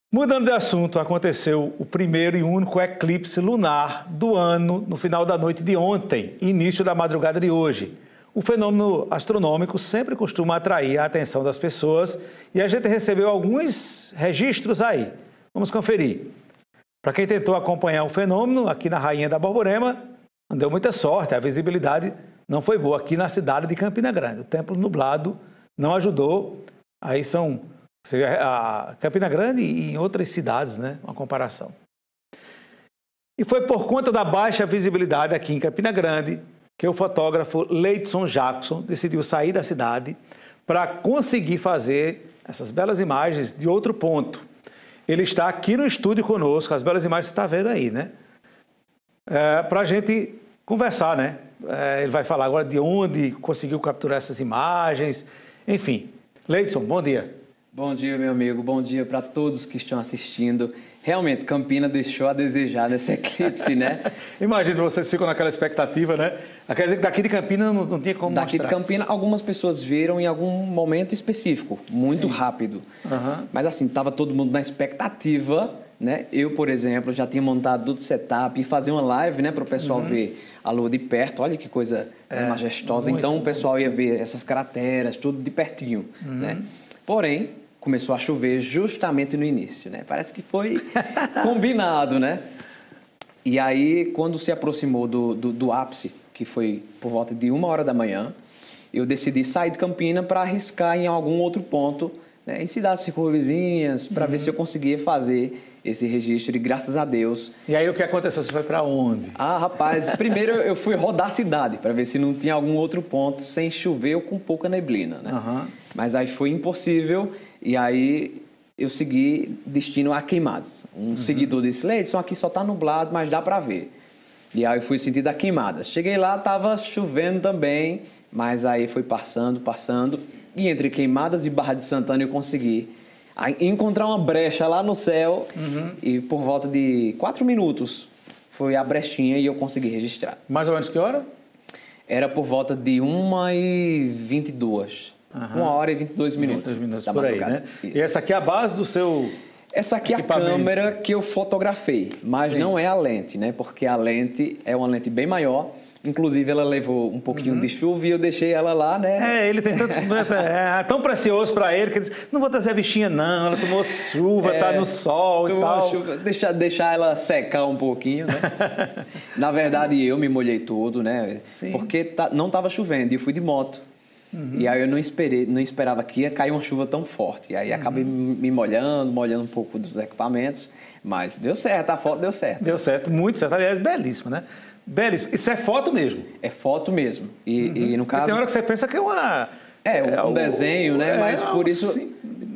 Mudando de assunto, aconteceu o primeiro e único eclipse lunar do ano no final da noite de ontem, início da madrugada de hoje. O fenômeno astronômico sempre costuma atrair a atenção das pessoas e a gente recebeu alguns registros aí. Vamos conferir. Para quem tentou acompanhar o fenômeno aqui na Rainha da Borborema, não deu muita sorte, a visibilidade não foi boa aqui na cidade de Campina Grande. O tempo nublado não ajudou, aí são a Campina Grande e em outras cidades, né? Uma comparação. E foi por conta da baixa visibilidade aqui em Campina Grande que o fotógrafo Leidson Jackson decidiu sair da cidade para conseguir fazer essas belas imagens de outro ponto. Ele está aqui no estúdio conosco, as belas imagens que você está vendo aí, né? Para a gente conversar, né? Ele vai falar agora de onde conseguiu capturar essas imagens, enfim. Leidson, bom dia. Bom dia, meu amigo. Bom dia para todos que estão assistindo. Realmente, Campina deixou a desejar nesse eclipse, né? Imagina, vocês ficam naquela expectativa, né? Quer dizer que daqui de Campina não tinha como Daqui mostrar. de Campina, algumas pessoas viram em algum momento específico, muito rápido. Mas assim, estava todo mundo na expectativa, né? Eu, por exemplo, já tinha montado todo o setup e fazer uma live, né? Para o pessoal ver a lua de perto. Olha que coisa majestosa. Então, o pessoal ia ver essas crateras, tudo de pertinho, né? Porém, começou a chover justamente no início, né? Parece que foi combinado, né? E aí, quando se aproximou do ápice, que foi por volta de 1h da manhã, eu decidi sair de Campina para arriscar em algum outro ponto, né? Em cidades circunvizinhas, para ver se eu conseguia fazer esse registro e graças a Deus. E aí o que aconteceu? Você foi para onde? Rapaz, primeiro eu fui rodar a cidade para ver se não tinha algum outro ponto sem chover ou com pouca neblina, né? Mas aí foi impossível e aí eu segui destino a Queimadas. Um seguidor disse, Leidson, aqui só está nublado, mas dá para ver. E aí eu fui sentido a Queimadas. Cheguei lá, estava chovendo também, mas aí foi passando. E entre Queimadas e Barra de Santana eu consegui encontrar uma brecha lá no céu e por volta de 4 minutos foi a brechinha e eu consegui registrar. Mais ou menos que hora? Era por volta de 1h22. 1h22 minutos. 22 minutos por aí, né? Isso. E essa aqui é a base do seu... Essa aqui é a câmera que eu fotografei, mas não é a lente, né? Porque a lente é uma lente bem maior. Inclusive, ela levou um pouquinho de chuva e eu deixei ela lá, né? Ele tem tanto... é tão precioso para ele que ele diz, não vou trazer a bichinha não, ela tomou chuva, tá no sol e tal. Chuva, deixar ela secar um pouquinho, né? Na verdade, eu me molhei todo, né? Sim. Porque não estava chovendo e eu fui de moto. E aí eu não esperava que ia cair uma chuva tão forte. E aí acabei me molhando um pouco dos equipamentos, mas deu certo, a foto deu certo. Deu certo, muito certo. Aliás, belíssima, né? Belíssimo. Isso é foto mesmo? É foto mesmo. E no caso... Tem hora que você pensa que é uma... um desenho, né? Mas por isso... Sim.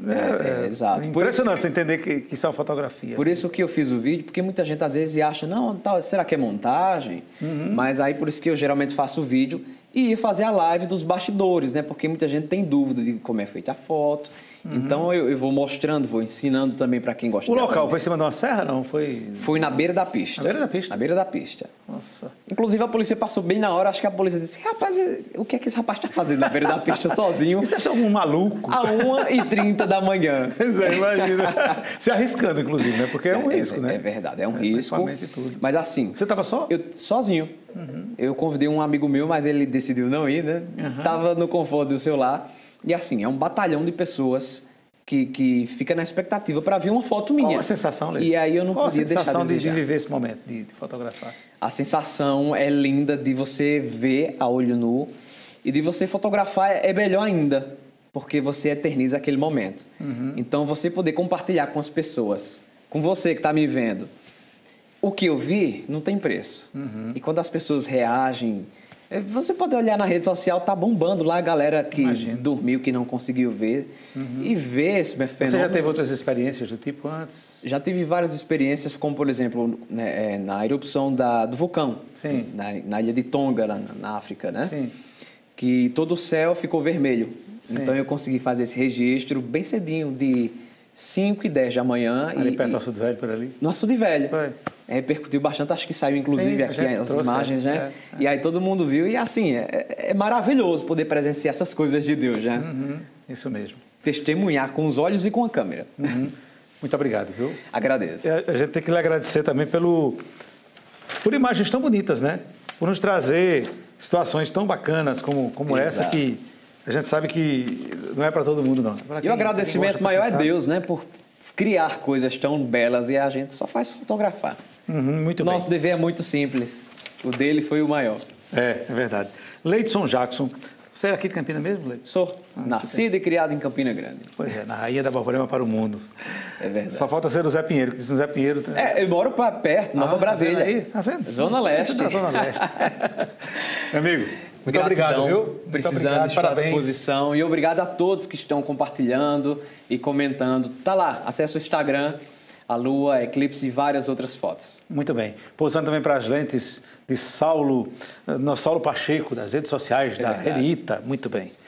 Exato. Impressionante você entender que isso é uma fotografia. Por isso que eu fiz o vídeo, porque muita gente às vezes acha, não, será que é montagem? Mas aí por isso que eu geralmente faço o vídeo e ia fazer a live dos bastidores, né? Porque muita gente tem dúvida de como é feita a foto. Então eu vou mostrando, vou ensinando também para quem gosta de aprender. O local foi em cima de uma serra, não? Foi na beira da pista. Na beira da pista? Na beira da pista. Nossa. Inclusive a polícia passou bem na hora, acho que a polícia disse, rapaz, o que é que esse rapaz está fazendo na beira da pista sozinho? Isso deve ser algum maluco. À 1h30 da manhã. Pois é, imagina. Se arriscando, inclusive, né? Porque é um risco, né? É verdade, é um risco. Tudo. Mas assim... Você estava só? Eu sozinho. Eu convidei um amigo meu, mas ele decidiu não ir, né? Tava no conforto do seu lar. E assim, é um batalhão de pessoas que fica na expectativa para ver uma foto minha. Qual a sensação, Leidson? E aí eu não podia deixar de a sensação de desejar. viver esse momento, de fotografar? A sensação é linda de você ver a olho nu e de você fotografar é melhor ainda, porque você eterniza aquele momento. Então, você poder compartilhar com as pessoas, com você que está me vendo, o que eu vi não tem preço. E quando as pessoas reagem... Você pode olhar na rede social, tá bombando lá a galera que dormiu, que não conseguiu ver, e ver esse fenômeno. Você já teve outras experiências do tipo antes? Já tive várias experiências, como por exemplo, né, na erupção do vulcão, na ilha de Tonga, na África, né? Sim. Que todo o céu ficou vermelho. Sim. Então eu consegui fazer esse registro bem cedinho, de 5h10 da manhã. Ali perto do Açude Velho, por ali? No Açude Velho. Foi. Repercutiu bastante, acho que saiu inclusive aqui as imagens, né? E aí todo mundo viu e assim, é maravilhoso poder presenciar essas coisas de Deus, né? Isso mesmo. Testemunhar com os olhos e com a câmera. Muito obrigado, viu? Agradeço. A gente tem que lhe agradecer também por imagens tão bonitas, né? Por nos trazer situações tão bacanas como essa, que a gente sabe que não é para todo mundo, não. E o agradecimento maior é Deus, né? Por criar coisas tão belas e a gente só faz fotografar. Muito bem. Nosso dever é muito simples. O dele foi o maior. É verdade. Leidson Jackson. Você é aqui de Campina mesmo, Leidson? Sou. Nascido e criado em Campina Grande. Pois é, na rainha da Borborema para o mundo. É verdade. Só falta ser o Zé Pinheiro, que diz o Zé Pinheiro... Eu moro perto, Nova Brasília. Aí, tá vendo? Zona Leste. Zona Leste. Meu amigo, muito Gratidão, obrigado, viu? Precisando estar à disposição. E obrigado a todos que estão compartilhando e comentando. Tá lá, acesse o Instagram, a Lua, a Eclipse e várias outras fotos. Muito bem. Pousando também para as lentes de Saulo Pacheco, das redes sociais, da Renita. Muito bem.